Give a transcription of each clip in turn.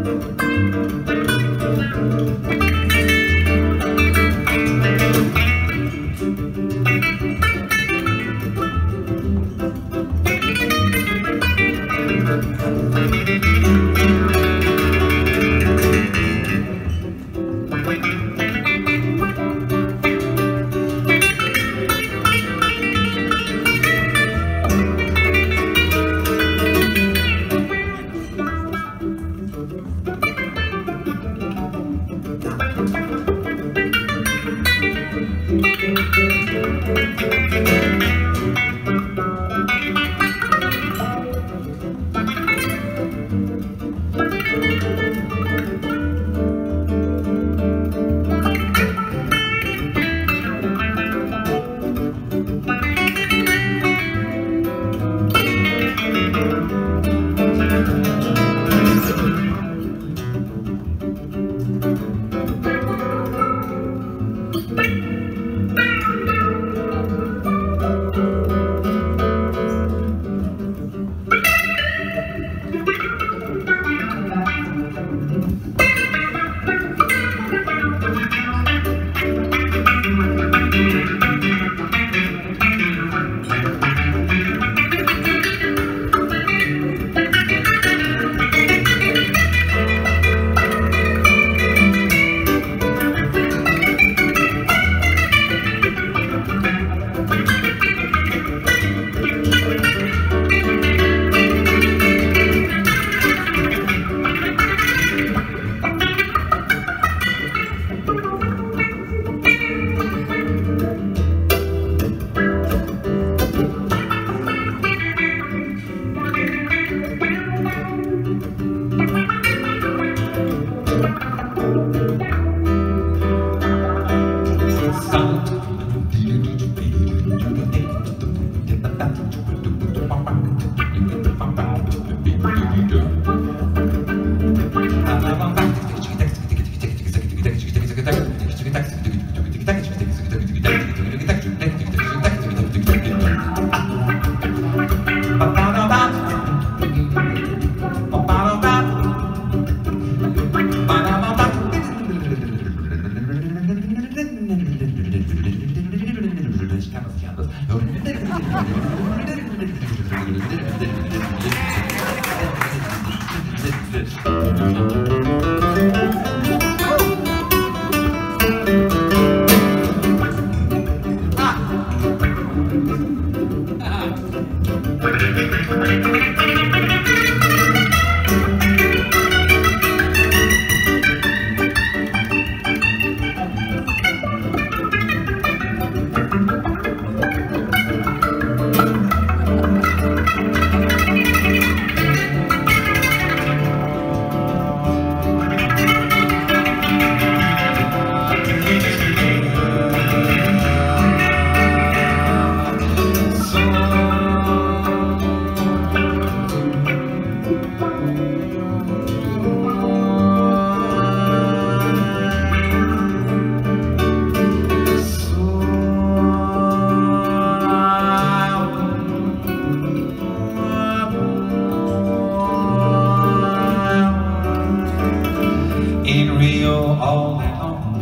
all day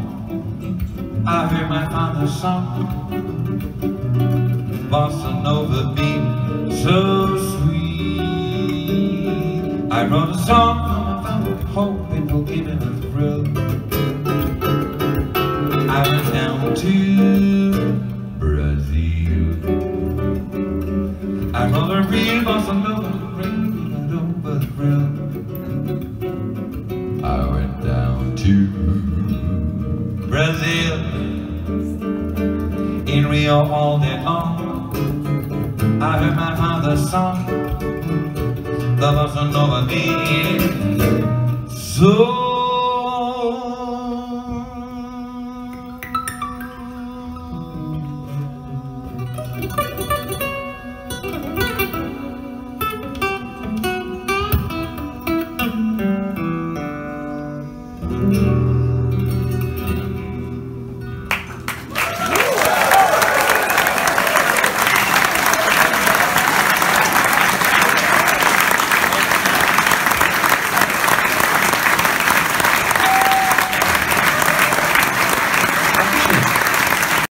long. I heard my father's song, bossa nova beat so sweet. I wrote a song for my father, hope it will give him a thrill. I went down to Brazil. I wrote a real bossa nova, bring it over the thrill. I went down to Brazil, in Rio all day long. I heard my father's song, the bossa nova beat so